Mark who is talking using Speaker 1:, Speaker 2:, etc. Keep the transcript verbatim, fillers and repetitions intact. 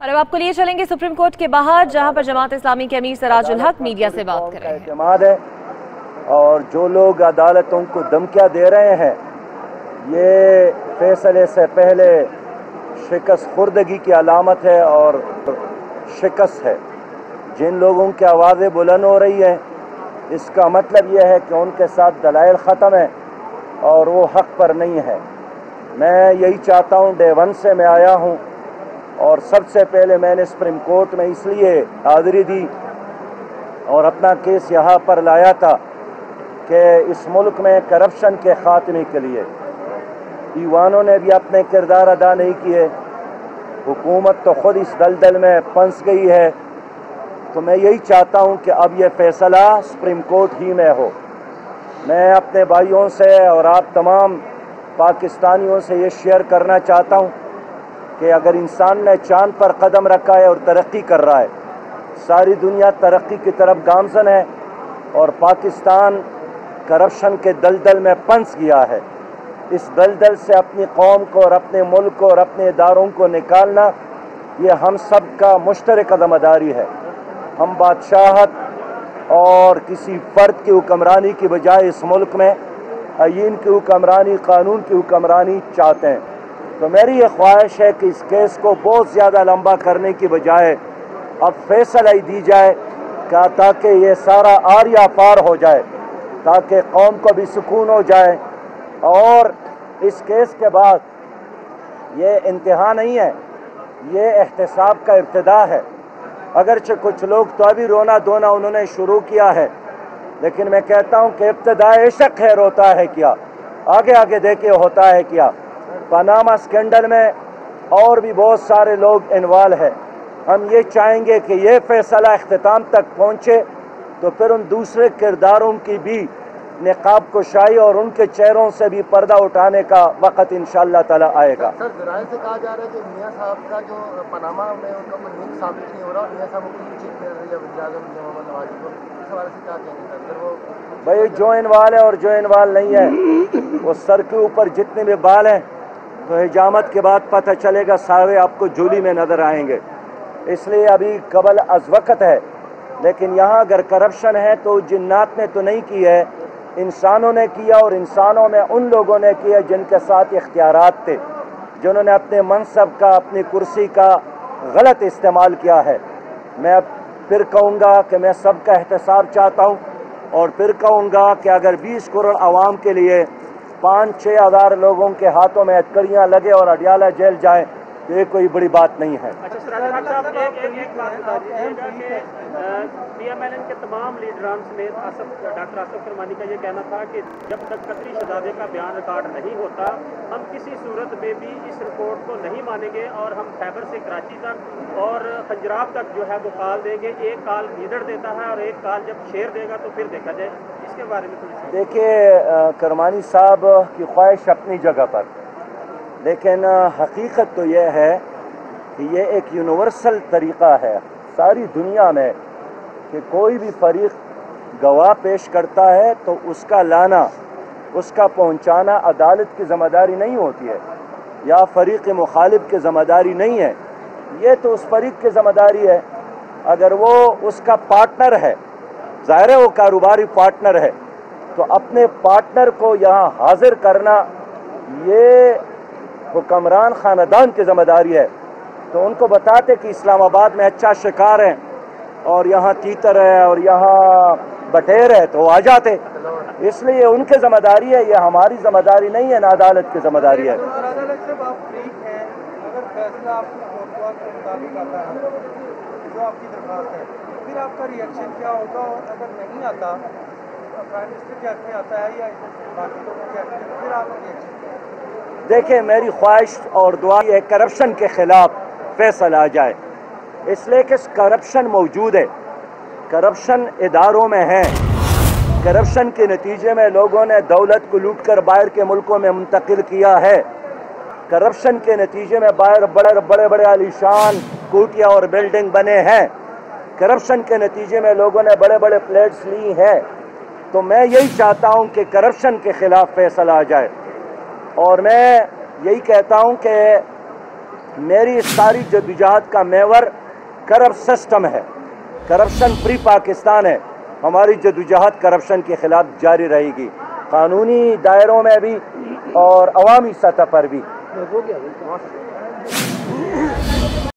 Speaker 1: और अब आपको लिए चलेंगे सुप्रीम कोर्ट के बाहर, जहां पर जमात इस्लामी के अमीर सिराजुल हक मीडिया से बात कर रहे हैं।
Speaker 2: और जो लोग अदालतों को धमकियां दे रहे हैं, ये फैसले से पहले शिकस्त खुर्दगी की अलामत है और शिकस्त है। जिन लोगों की आवाज़ें बुलंद हो रही हैं, इसका मतलब यह है कि उनके साथ दलाइल ख़त्म है और वो हक़ पर नहीं है। मैं यही चाहता हूँ, डे वन से मैं आया हूँ और सबसे पहले मैंने सुप्रीम कोर्ट में इसलिए हाज़िरी दी और अपना केस यहाँ पर लाया था कि इस मुल्क में करप्शन के ख़ात्मे के लिए ईवानों ने भी अपने किरदार अदा नहीं किए। हुकूमत तो ख़ुद इस दलदल में फंस गई है। तो मैं यही चाहता हूँ कि अब ये फ़ैसला सुप्रीम कोर्ट ही में हो। मैं अपने भाइयों से और आप तमाम पाकिस्तानियों से ये शेयर करना चाहता हूँ कि अगर इंसान ने चाँद पर कदम रखा है और तरक्की कर रहा है, सारी दुनिया तरक्की की तरफ गामज़न है और पाकिस्तान करप्शन के दलदल में फंस गया है। इस दलदल से अपनी कौम को और अपने मुल्क को और अपने इदारों को निकालना, ये हम सब का मुश्तरक ज़िम्मेदारी है। हम बादशाहत और किसी फ़र्द की हुक्मरानी की बजाय इस मुल्क में आईन की हुक्मरानी, कानून की हुक्मरानी चाहते हैं। तो मेरी ये ख्वाहिश है कि इस केस को बहुत ज़्यादा लंबा करने की बजाय अब फैसला ही दी जाए क्या, ताकि ये सारा आरिया पार हो जाए, ताकि कौम को भी सुकून हो जाए। और इस केस के बाद ये इंतहा नहीं है, ये एहतसाब का इब्तिदा है। अगरचे कुछ लोग तो अभी रोना धोना उन्होंने शुरू किया है, लेकिन मैं कहता हूँ कि इब्तिदाए इश्क खैर होता है क्या, आगे आगे देखे होता है क्या। पनामा स्कैंडल में और भी बहुत सारे लोग इन्वॉल्व हैं। हम ये चाहेंगे कि ये फैसला इख्तिताम तक पहुँचे तो फिर उन दूसरे किरदारों की भी निकाब कुशाई और उनके चेहरों से भी पर्दा उठाने का वक़्त इंशाअल्लाह ताला आएगा।
Speaker 3: सर, ज़राए से कहा जा रहा है कि मियां साहब का जो पनामा में उनका कोई लिंक साबित नहीं हो रहा और मियां साहब को चीफ मिल रही है वज़ीर-ए-आज़म मोहम्मद नवाज़ को, इस हवाले से क्या कहेंगे सर? वो
Speaker 2: भाई जो इन्वाल है और जो इन्वाल नहीं है, वो सर के ऊपर जितने भी बाल हैं तो हिजामत के बाद पता चलेगा, सारे आपको झोली में नज़र आएंगे। इसलिए अभी कबल अज़ वक़्त है। लेकिन यहाँ अगर करप्शन है तो जिन्नात ने तो नहीं की है, इंसानों ने किया, और इंसानों में उन लोगों ने किया जिनके साथ इख्तियारात थे, जिन्होंने अपने मनसब का, अपनी कुर्सी का गलत इस्तेमाल किया है। मैं फिर कहूँगा कि मैं सबका एहतसाब चाहता हूँ और फिर कहूँगा कि अगर बीस करोड़ आवाम के लिए पाँच छः हज़ार लोगों के हाथों में हथकड़ियाँ लगे और अडियाला जेल जाए तो ये कोई बड़ी बात नहीं है।
Speaker 4: अच्छा सिराजुल साहब, एक एक बात बता दीजिएगा कि पी एम एल एन के तमाम लीडरान समेत आसफ डॉक्टर आसफ करमानी का ये कहना था कि जब तक कतरी शहजादे का बयान रिकॉर्ड नहीं होता, हम किसी सूरत में भी इस रिपोर्ट को नहीं मानेंगे और हम खैबर से कराची तक और खंजराब तक जो है वो कॉल देंगे। एक कॉल गीदड़ देता है और एक कॉल जब शेर देगा तो फिर देखा जाए। इसके बारे में थोड़ी
Speaker 2: देखिए, करमानी साहब की ख्वाहिश अपनी जगह पर, लेकिन हकीकत तो यह है कि ये एक यूनिवर्सल तरीक़ा है सारी दुनिया में कि कोई भी फरीक गवाह पेश करता है तो उसका लाना, उसका पहुंचाना अदालत की ज़िम्मेदारी नहीं होती है, या फरीक मुखालिफ की ज़िम्मेदारी नहीं है। ये तो उस फरीक की ज़िम्मेदारी है। अगर वो उसका पार्टनर है, ज़ाहिर है वो कारोबारी पार्टनर है, तो अपने पार्टनर को यहाँ हाजिर करना ये हुक्मरान ख़ानदान की ज़िम्मेदारी है। तो उनको बताते कि इस्लामाबाद में अच्छा शिकार है और यहाँ तीतर है और यहाँ बटेर है, तो आ जाते। इसलिए उनकी ज़िम्मेदारी है, ये हमारी ज़िम्मेदारी नहीं है, ना अदालत की ज़िम्मेदारी है।
Speaker 3: जो आपकी दरख्वास्त है, फिर आपका रिएक्शन क्या होगा? और अगर नहीं आता, प्राइम मिनिस्टर के हक में आता है या बाकी लोगों के हक में, फिर आपका रिएक्शन क्या है?
Speaker 2: देखिए, मेरी ख्वाहिश और दुआ है करप्शन के खिलाफ फैसला आ जाए, इसलिए कि करप्शन मौजूद है, करप्शन इदारों में है। करप्शन के नतीजे में लोगों ने दौलत को लूट कर बाहर के मुल्कों में मुंतकिल किया है। करप्शन के नतीजे में बाहर बड़े बड़े बड़े आलीशान कुटिया और बिल्डिंग बने हैं। करप्शन के नतीजे में लोगों ने बड़े बड़े फ्लैट्स ली हैं। तो मैं यही चाहता हूं कि करप्शन के खिलाफ फैसला आ जाए, और मैं यही कहता हूं कि میری ساری جدوجہد کا محور کرپٹ سسٹم ہے، کرپشن فری پاکستان ہے۔ ہماری جدوجہد کرپشن کے خلاف جاری رہے گی، قانونی دائروں میں بھی اور عوامی سطح پر بھی۔